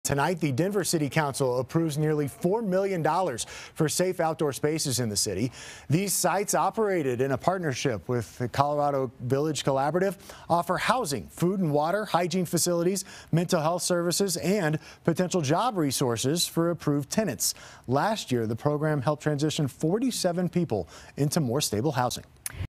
Tonight, the Denver City Council approves nearly $4 million for safe outdoor spaces in the city. These sites, operated in a partnership with the Colorado Village Collaborative, offer housing, food and water, hygiene facilities, mental health services, and potential job resources for approved tenants. Last year, the program helped transition 47 people into more stable housing.